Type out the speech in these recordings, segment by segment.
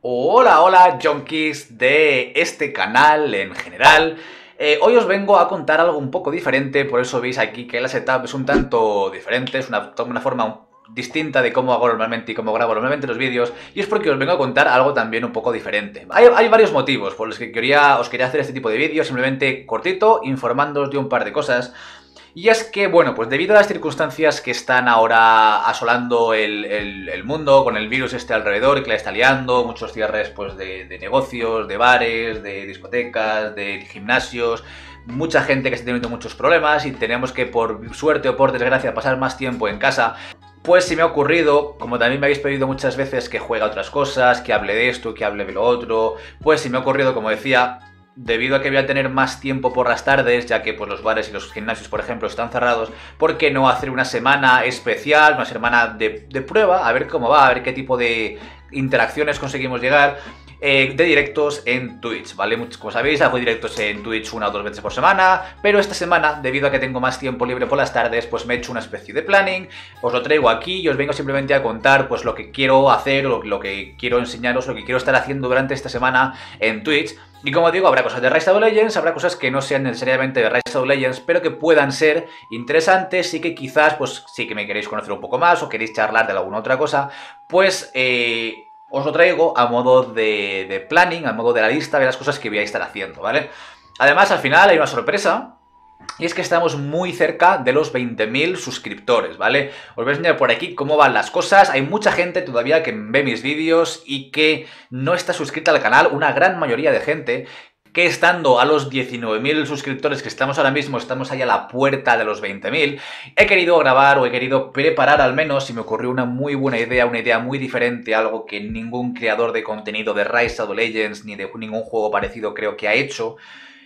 Hola, hola, junkies de este canal en general. Hoy os vengo a contar algo un poco diferente, por eso veis aquí que la setup es un tanto diferente, es una forma distinta de cómo hago normalmente y cómo grabo normalmente los vídeos, y es porque os vengo a contar algo también un poco diferente. Hay varios motivos por los que os quería hacer este tipo de vídeos, simplemente cortito, informándoos de un par de cosas. Y es que, bueno, pues debido a las circunstancias que están ahora asolando el mundo, con el virus este alrededor que la está liando, muchos cierres pues de negocios, de bares, de discotecas, de gimnasios, mucha gente que está teniendo muchos problemas y tenemos que, por suerte o por desgracia, pasar más tiempo en casa. Pues se me ha ocurrido, como también me habéis pedido muchas veces que juegue a otras cosas, que hable de esto, que hable de lo otro, pues se me ha ocurrido, como decía, debido a que voy a tener más tiempo por las tardes, ya que pues, los bares y los gimnasios, por ejemplo, están cerrados, ¿por qué no hacer una semana especial, una semana de prueba, a ver cómo va, a ver qué tipo de interacciones conseguimos llegar, de directos en Twitch, ¿vale? Como sabéis, hago directos en Twitch 1 o 2 veces por semana, pero esta semana, debido a que tengo más tiempo libre por las tardes, pues me he hecho una especie de planning, os lo traigo aquí y os vengo simplemente a contar pues lo que quiero hacer, lo que quiero enseñaros, lo que quiero estar haciendo durante esta semana en Twitch. Y como digo, habrá cosas de Rise of Legends, habrá cosas que no sean necesariamente de Rise of Legends, pero que puedan ser interesantes y que quizás, pues sí que me queréis conocer un poco más o queréis charlar de alguna otra cosa, pues os lo traigo a modo de planning, a modo de la lista de las cosas que voy a estar haciendo, ¿vale? Además, al final hay una sorpresa. Y es que estamos muy cerca de los 20.000 suscriptores, ¿vale? Os voy a enseñar por aquí cómo van las cosas. Hay mucha gente todavía que ve mis vídeos y que no está suscrita al canal. Una gran mayoría de gente que estando a los 19.000 suscriptores que estamos ahora mismo, estamos ahí a la puerta de los 20.000, he querido grabar o he querido preparar al menos, y me ocurrió una muy buena idea, una idea muy diferente, algo que ningún creador de contenido de Rise of Legends ni de ningún juego parecido creo que ha hecho,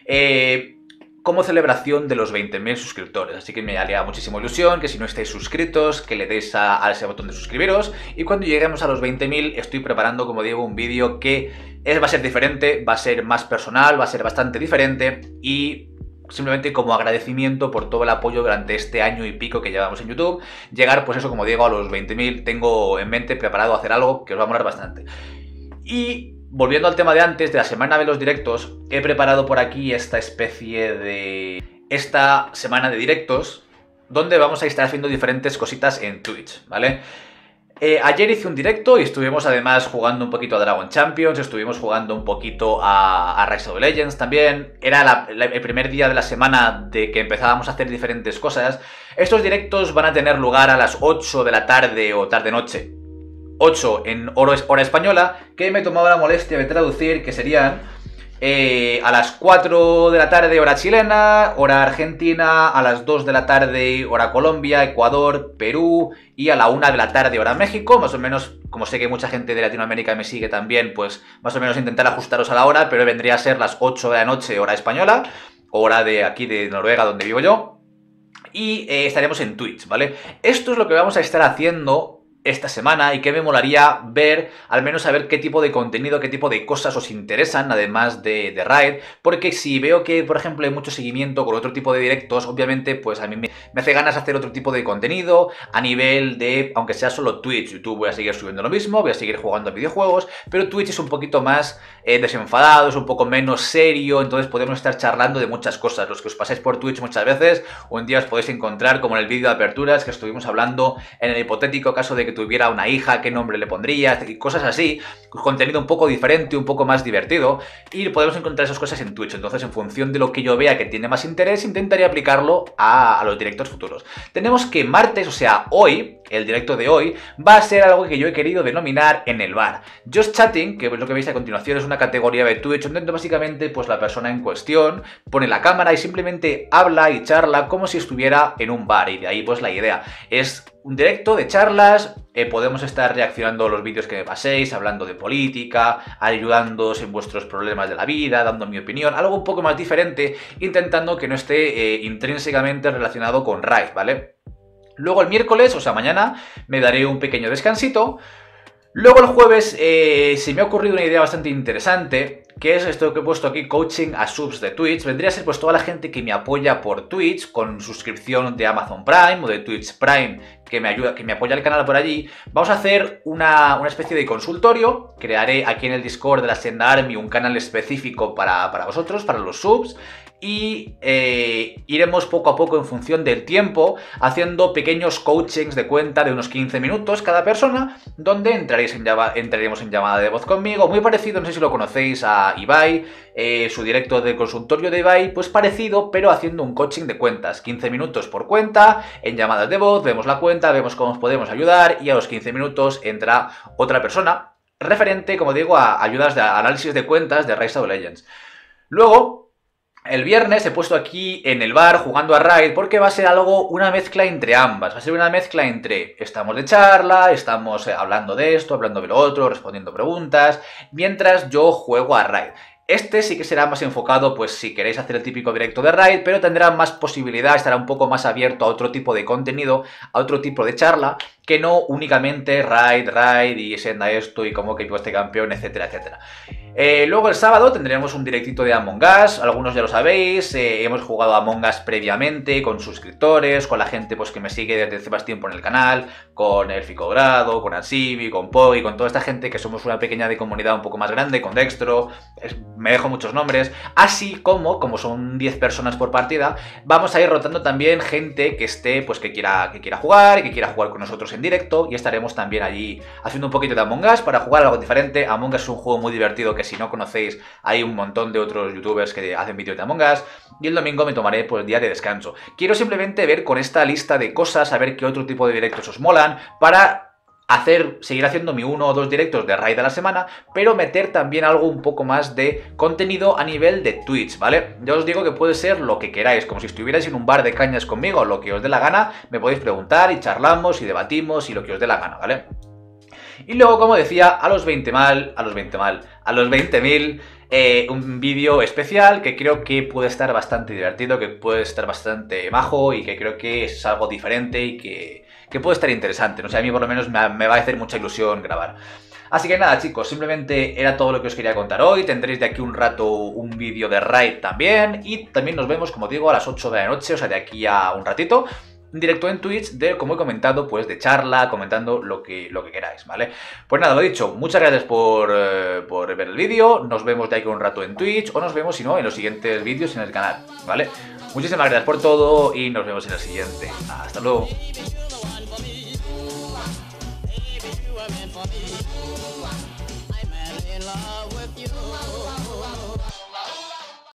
como celebración de los 20.000 suscriptores. Así que me haría muchísima ilusión que si no estáis suscritos, que le deis a ese botón de suscribiros. Y cuando lleguemos a los 20.000 estoy preparando, como digo, un vídeo que va a ser diferente, va a ser más personal, va a ser bastante diferente y simplemente como agradecimiento por todo el apoyo durante este año y pico que llevamos en YouTube. Llegar, pues eso, como digo, a los 20.000, tengo en mente preparado hacer algo que os va a molar bastante. Y volviendo al tema de antes, de la semana de los directos, he preparado por aquí esta semana de directos, donde vamos a estar haciendo diferentes cositas en Twitch, ¿vale? Ayer hice un directo y estuvimos además jugando un poquito a Dragon Champions, estuvimos jugando un poquito a Rise of Legends también. Era el primer día de la semana de que empezábamos a hacer diferentes cosas. Estos directos van a tener lugar a las 8 de la tarde o tarde-noche. 8 en hora española, que me he tomado la molestia de traducir, que serían a las 4 de la tarde hora chilena, hora argentina, a las 2 de la tarde hora Colombia, Ecuador, Perú, y a la 1 de la tarde hora México. Más o menos, como sé que mucha gente de Latinoamérica me sigue también, pues más o menos intentar ajustaros a la hora, pero vendría a ser las 8 de la noche hora española, hora de aquí de Noruega, donde vivo yo, y estaremos en Twitch, ¿vale? Esto es lo que vamos a estar haciendo esta semana y que me molaría ver, al menos saber qué tipo de contenido, qué tipo de cosas os interesan, además de Raid, porque si veo que, por ejemplo, hay mucho seguimiento con otro tipo de directos, obviamente, pues a mí me hace ganas hacer otro tipo de contenido a nivel de, aunque sea solo Twitch. YouTube voy a seguir subiendo lo mismo, voy a seguir jugando a videojuegos, pero Twitch es un poquito más desenfadado, es un poco menos serio, entonces podemos estar charlando de muchas cosas. Los que os pasáis por Twitch muchas veces, un día os podéis encontrar como en el vídeo de aperturas que estuvimos hablando en el hipotético caso de que tuviera una hija, qué nombre le pondría, y cosas así, contenido un poco diferente, un poco más divertido, y podemos encontrar esas cosas en Twitch. Entonces, en función de lo que yo vea que tiene más interés, intentaría aplicarlo a los directos futuros. Tenemos que martes, o sea, hoy, el directo de hoy, va a ser algo que yo he querido denominar en el bar. Just Chatting, que es lo que veis a continuación, es una categoría de Twitch donde básicamente pues la persona en cuestión pone la cámara y simplemente habla y charla como si estuviera en un bar, y de ahí pues la idea es un directo de charlas. Podemos estar reaccionando a los vídeos que me paséis, hablando de política, ayudándoos en vuestros problemas de la vida, dando mi opinión, algo un poco más diferente, intentando que no esté intrínsecamente relacionado con Raid, ¿vale? Luego el miércoles, o sea mañana, me daré un pequeño descansito. Luego el jueves se me ha ocurrido una idea bastante interesante, que es esto que he puesto aquí, coaching a subs de Twitch. Vendría a ser pues toda la gente que me apoya por Twitch con suscripción de Amazon Prime o de Twitch Prime, que me ayuda, que me apoya el canal por allí. Vamos a hacer una especie de consultorio. Crearé aquí en el Discord de la Senda Army un canal específico para vosotros, para los subs. Y iremos poco a poco en función del tiempo haciendo pequeños coachings de cuenta de unos 15 minutos cada persona, donde entraremos en llamada de voz conmigo, muy parecido, no sé si lo conocéis, a Ibai, su directo de consultorio de Ibai, pues parecido, pero haciendo un coaching de cuentas, 15 minutos por cuenta, en llamadas de voz, vemos la cuenta, vemos cómo os podemos ayudar y a los 15 minutos entra otra persona referente, como digo, a ayudas de análisis de cuentas de Rise of Legends. Luego, el viernes he puesto aquí en el bar jugando a Raid porque va a ser una mezcla entre ambas. Va a ser una mezcla entre estamos de charla, estamos hablando de esto, hablando de lo otro, respondiendo preguntas, mientras yo juego a Raid. Este sí que será más enfocado, pues si queréis hacer el típico directo de Raid, pero tendrá más posibilidad, estará un poco más abierto a otro tipo de contenido, a otro tipo de charla, que no únicamente Raid y senda esto y cómo que este campeón, etcétera, etcétera. Luego el sábado tendremos un directito de Among Us, algunos ya lo sabéis, hemos jugado a Among Us previamente con suscriptores, con la gente pues, que me sigue desde hace más tiempo en el canal, con el Ficogrado, con Ansibi, con Poi, con toda esta gente que somos una pequeña de comunidad un poco más grande, con Dextro, me dejo muchos nombres, así como son 10 personas por partida, vamos a ir rotando también gente que esté, pues que quiera jugar con nosotros en directo y estaremos también allí haciendo un poquito de Among Us para jugar algo diferente. Among Us es un juego muy divertido que si no conocéis hay un montón de otros youtubers que hacen vídeos de Among Us y el domingo me tomaré pues día de descanso. Quiero simplemente ver con esta lista de cosas, a ver qué otro tipo de directos os molan para seguir haciendo mi 1 o 2 directos de Raid a la semana, pero meter también algo un poco más de contenido a nivel de Twitch, ¿vale? Ya os digo que puede ser lo que queráis, como si estuvierais en un bar de cañas conmigo, lo que os dé la gana, me podéis preguntar y charlamos y debatimos y lo que os dé la gana, ¿vale? Y luego, como decía, a los 20.000, un vídeo especial que creo que puede estar bastante divertido, que puede estar bastante majo y que creo que es algo diferente y que puede estar interesante. No sé, a mí por lo menos me va a hacer mucha ilusión grabar. Así que nada, chicos, simplemente era todo lo que os quería contar hoy. Tendréis de aquí un rato un vídeo de Raid también. Y también nos vemos, como digo, a las 8 de la noche, o sea, de aquí a un ratito, un directo en Twitch de, como he comentado, pues de charla, comentando lo que queráis, ¿vale? Pues nada, lo dicho, muchas gracias por ver el vídeo, nos vemos de aquí un rato en Twitch, o nos vemos, si no, en los siguientes vídeos en el canal, ¿vale? Muchísimas gracias por todo y nos vemos en el siguiente. Hasta luego.